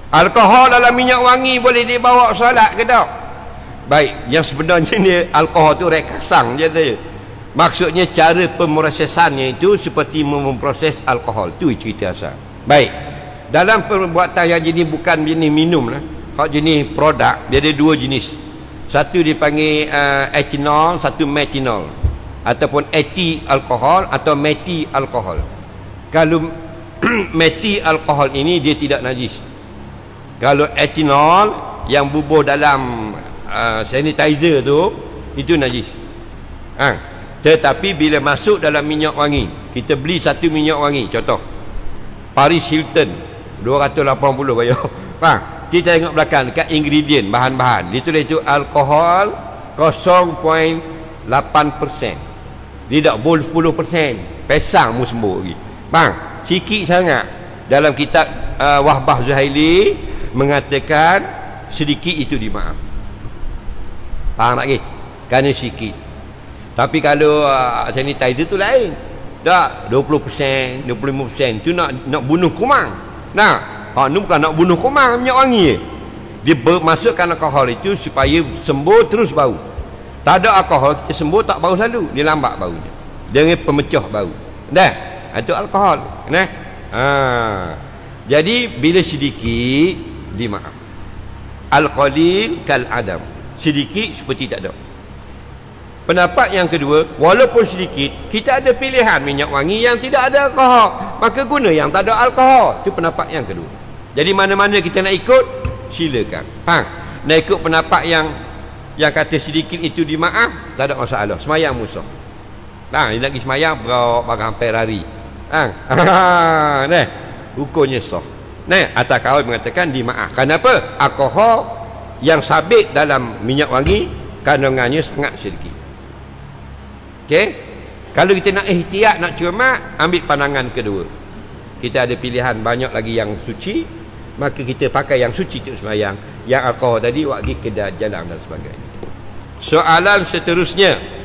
Alkohol dalam minyak wangi boleh dibawa solat ke tak? Baik, yang sebenarnya ni alkohol tu rekasang je tu. Maksudnya cara pemrosesannya itu seperti memproses alkohol. Tu cerita asal. Baik. Dalam perbuatan yang jenis bukan jenis minum lah. Kalau jenis produk, dia ada dua jenis. Satu dipanggil etanol, satu metanol. Ataupun eti alkohol atau meti alkohol. Kalau meti alkohol ini dia tidak najis. Kalau etanol yang bubuh dalam sanitizer tu, itu najis. Tetapi bila masuk dalam minyak wangi, kita beli satu minyak wangi, contoh Paris Hilton 280 bayar. Kita tengok belakang dekat ingredient, bahan-bahan, dia tulis itu alkohol 0.8%. Dia tak boleh 10%. Pesang mu sembuh lagi. Sikit sangat. Dalam kitab Wahbah Zuhaili mengatakan sedikit itu dimaaf. Faham tak ke? Kerana sikit. Tapi kalau sanitizer tu lain. Tak 20%, 25% tu nak bunuh kumang. Ni bukan nak bunuh kumang, minyak wangi. Dia masukkan alkohol itu supaya sembuh terus bau. Tak ada alkohol kita sembuh tak bau selalu, dia lambat baunya. Dia pemecah bau. Dah. Itu alkohol. Jadi bila sedikit dimaaf. Al-qalil kal adam. Sedikit seperti tak ada. Pendapat yang kedua, walaupun sedikit, kita ada pilihan minyak wangi yang tidak ada alkohol, maka guna yang tak ada alkohol. Itu pendapat yang kedua. Jadi mana-mana kita nak ikut, silakan. Nak ikut pendapat yang kata sedikit itu dimaaf, tak ada masalah. Semayang musuh. Dia nak pergi semayang berapa hampir hari. Hukumnya sah. Atas kawan mengatakan dimaaf. Kenapa? Alkohol yang sabit dalam minyak wangi kandungannya sangat sedikit. Okey? Kalau kita nak ihtiyat, nak cermat, ambil pandangan kedua. Kita ada pilihan banyak lagi yang suci, maka kita pakai yang suci untuk semayang. Yang alkohol tadi, pergi ke jalan dan sebagainya. Soalan seterusnya,